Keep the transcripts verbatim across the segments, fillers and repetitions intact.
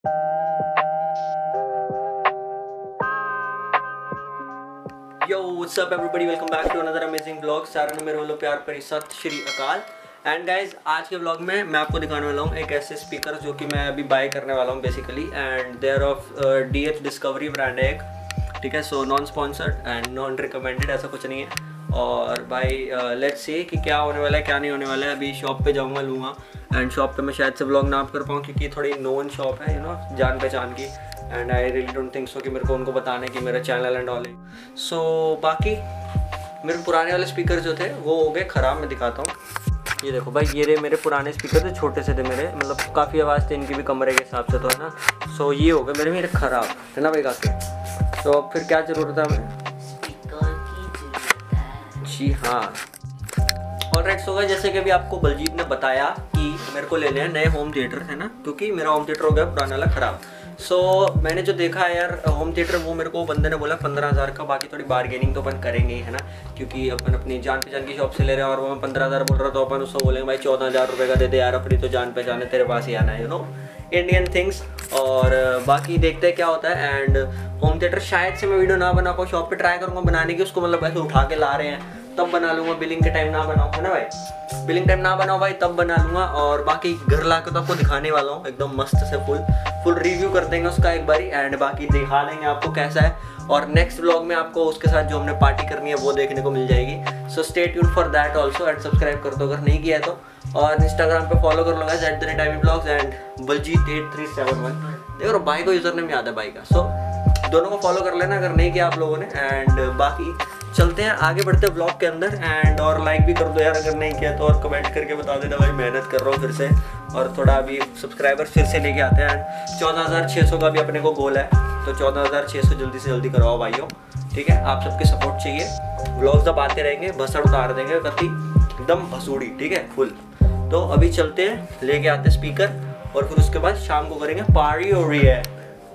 Yo, what's up everybody? Welcome back to another amazing vlog. सारे ने मेरे वालों प्यार भरी सत श्री अकाल। एंड गाइज, आज के व्लॉग में मैं आपको दिखाने वाला हूँ एक ऐसे स्पीकर जो कि मैं अभी बाय करने वाला हूँ basically. And there of D H discovery brand है एक, ठीक है। So non sponsored and non recommended, ऐसा कुछ नहीं है। और भाई लेट्स सी कि क्या होने वाला है क्या नहीं होने वाला है। अभी शॉप पे जाऊँगा, लूँगा। एंड शॉप पे मैं शायद से व्लॉग ना कर पाऊँ क्योंकि थोड़ी नोन शॉप है, यू नो, जान पहचान की। And I really don't think so कि मेरे को उनको बताने की मेरा चैनल एंड ऑल है। सो बाकी मेरे पुराने वाले स्पीकर जो थे वो हो गए ख़राब। मैं दिखाता हूँ, ये देखो भाई, ये रहे मेरे पुराने स्पीकर थे, छोटे से थे मेरे, मतलब काफ़ी आवाज़ थी इनकी भी कमरे के हिसाब से, तो है ना। सो ये हो गए मेरे मेरे ख़राब, है ना भाई काके। तो फिर क्या ज़रूरत है हमें? जी हाँ, ऑलराइट। सो गाइस, जैसे कि अभी आपको बलजीत ने बताया कि मेरे को लेने हैं नए होम थिएटर, है ना, क्योंकि मेरा होम थिएटर हो गया पुराना वाला ख़राब। सो so, मैंने जो देखा है यार होम थिएटर, वो मेरे को बंदे ने बोला पंद्रह हज़ार का। बाकी थोड़ी बार्गेनिंग तो अपन करेंगे ही, है ना, क्योंकि अपन अपनी जान पहचान की शॉप से ले रहे हैं और वो मैं पंद्रह हज़ार बोल रहा, तो अपन उसको बोलेंगे भाई चौदह हज़ार रुपये का दे दे यार, अपनी तो जान पहचान है, तेरे पास ही आना है, यू नो, इंडियन थिंग्स। और बाकी देखते हैं क्या होता है। एंड होम थिएटर शायद से मैं वीडियो ना बना पाऊँ, शॉप पर ट्राई करूँगा बनाने की उसको, मतलब ऐसे उठा के ला रहे हैं तब बना लूँगा। बिलिंग के टाइम ना बनाऊँ, है ना भाई, बिलिंग टाइम ना बनाओ भाई, तब बना लूँगा। और बाकी घर ला के तो आपको दिखाने वाला हूँ एकदम मस्त से, फुल फुल रिव्यू कर देंगे उसका एक बारी। एंड बाकी दिखा देंगे आपको कैसा है। और नेक्स्ट व्लॉग में आपको उसके साथ जो हमने पार्टी करनी है वो देखने को मिल जाएगी। So stay tuned for that also. And subscribe कर दो अगर नहीं किया है तो। और इंस्टाग्राम पे फॉलो कर लो guys, at the rate timey blogs and Baljeet at three seven one. देखो भाई को यूजर नेम याद है भाई का, सो दोनों को फॉलो कर लेना अगर नहीं किया आप लोगों ने। एंड बाकी चलते हैं आगे बढ़ते हैं ब्लॉग के अंदर। एंड और लाइक भी कर दो यार अगर नहीं किया तो, और कमेंट करके बता देना भाई, मेहनत कर रहा हूँ फिर से, और थोड़ा अभी सब्सक्राइबर्स फिर से लेके आते हैं। एंड चौदह हज़ार छः सौ का भी अपने को गोल है, तो चौदह हज़ार छः सौ जल्दी से जल्दी करवाओ भाइयों, ठीक है। आप सबके सपोर्ट चाहिए, व्लॉग्स अब आते रहेंगे, भसड़ उतार देंगे कति एकदम भसूड़ी, ठीक है, फुल। तो अभी चलते हैं, लेके आते हैं स्पीकर, और फिर उसके बाद शाम को करेंगे पार्टी हो रही है।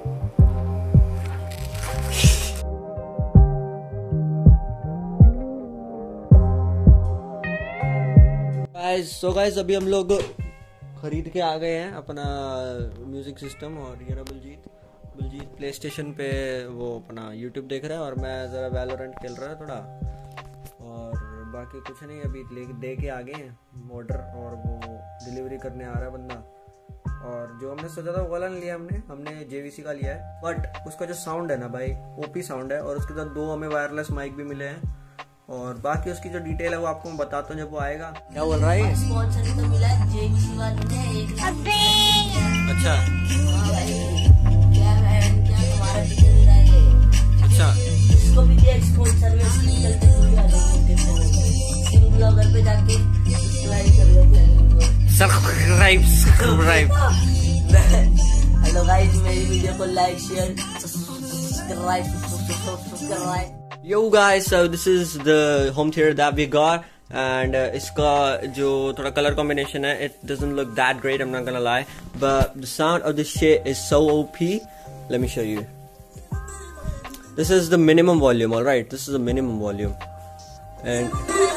सो so गाइस, अभी हम लोग खरीद के आ गए हैं अपना म्यूजिक सिस्टम। और ये रहा बलजीत, बलजीत प्ले स्टेशन पे वो अपना यूट्यूब देख रहा है और मैं ज़रा वैलोरेंट खेल रहा है थोड़ा। और बाकी कुछ नहीं, अभी ले दे के आ गए हैं ऑर्डर, और वो डिलीवरी करने आ रहा है बंदा। और जो हमने सोचा था वो वाला नहीं लिया हमने, हमने जेवीसी का लिया है। बट उसका जो साउंड है ना भाई, ओपी साउंड है, और उसके साथ दो हमें वायरलेस माइक भी मिले हैं। और बाकी उसकी जो डिटेल है वो आपको मैं बताता हूँ जब वो आएगा। क्या बोल रहा है? स्पॉन्सर तो मिला है जेवीसी वाले ने एक लाख। अच्छा, क्या है क्या तुम्हारा डिटेल दे रहा है? अच्छा, इसको भी दिया स्पॉन्सर में, इसकी चलते पूरी आ जाएगी। इन ब्लॉगर पे जाके सब्सक्राइब कर लो, सब्सक्राइब सब्सक्राइब। हेलो गाइस, मेरी वीडियो को like share subscribe subscribe. Yo guys, so this is the home theater that we got, and uh, इसका जो थोड़ा कलर कॉम्बिनेशन है, it doesn't look that great, I'm not gonna lie, but the sound of this shit is so O P. Let me show you. This is the minimum volume, alright? This is the minimum volume, and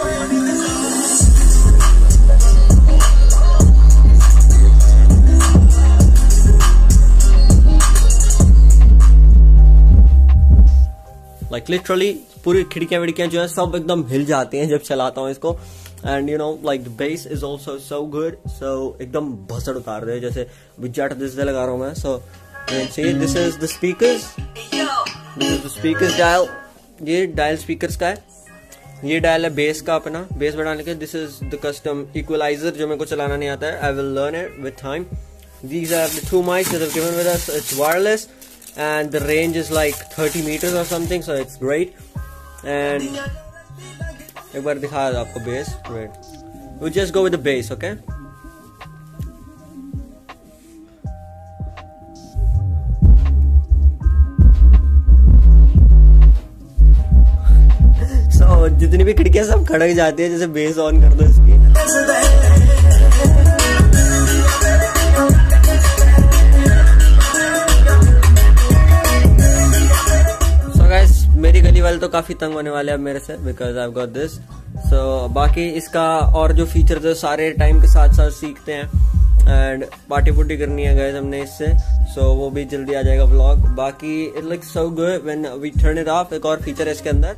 like literally पूरी खिड़कियां विड़कियां जो है सब एकदम हिल जाती हैं जब चलाता हूँ इसको। And you know like the bass is also so good, so एकदम भसड़ उतार दे, जैसे जट दिस लगा रहा हूँ मैं। So see this is the speakers, this is the speakers dial, ये डायल स्पीकर्स का है, ये डायल है बेस का अपना, बेस बढ़ाने के। This is the custom equaliser जो मेरे को चलाना नहीं आता है, I will learn it with time. These are the two mics that have given with us, it's wireless and the range is like thirty meters or something, so it's great. And एक बार दिखा दो आपको bass, great. We just go with the bass, okay? so जितनी भी खिड़कियां सब खड़क जाती है, जैसे bass on कर दो इसकी। मेरी गली वाले तो काफी तंग होने वाले हैं मेरे से, because I got this. So बाकी इसका और जो फीचर्स है सारे टाइम के साथ साथ सीखते हैं। एंड पार्टी पुटी करनी है गाइस हमने इससे, सो so, वो भी जल्दी आ जाएगा व्लॉग। बाकी it looks so good when we turn it off. एक और फीचर है इसके अंदर,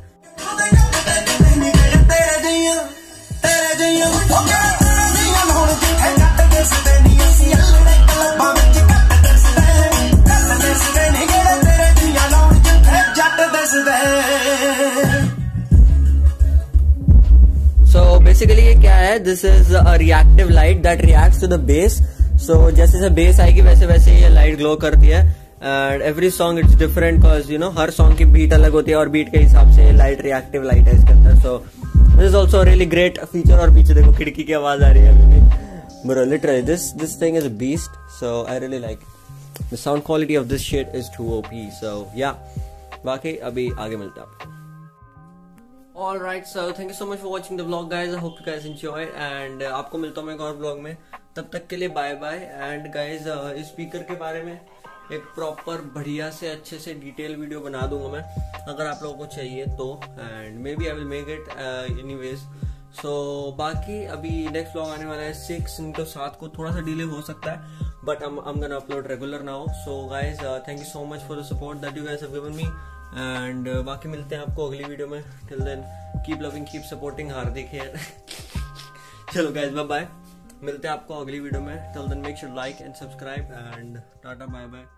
सो बेसिकली ये क्या है, this is a reactive light that reacts to the bass. So जैसे जैसे बेस आएगी वैसे वैसे ये लाइट ग्लो करती है। And every song it's different, because you know हर सॉन्ग की बीट अलग होती है और बीट के हिसाब से लाइट रिएक्टिव लाइट है इसके अंदर। So this is also really great feature. और पीछे देखो खिड़की की आवाज आ रही है अभी भी। Bro literally this this thing is a beast, so I really like the sound quality of this shit is too OP. So या बाकी अभी आगे मिलते हैं आपको। Alright, so thank you so much for watching the vlog guys. I hope you guys enjoy and uh, आपको मिलता हूँ मैं एक और vlog में, तब तक के लिए बाय बाय। एंड गाइज इस स्पीकर के बारे में एक प्रॉपर बढ़िया से अच्छे से डिटेल वीडियो बना दूंगा मैं, अगर आप लोगों को चाहिए तो। And maybe I will make it anyways. So बाकी अभी नेक्स्ट व्लॉग आने वाला है सिक्स इनटू सात को, थोड़ा सा डिले हो सकता है but I'm I'm gonna upload regular now. So guys, uh, thank you so much for the support that you guys have given me. And uh, बाकी मिलते हैं आपको अगली वीडियो में। Till then, keep loving, keep supporting हार्दिक है। चलो guys, bye bye। मिलते हैं आपको अगली वीडियो में। Till then, make sure like and subscribe and tata bye bye.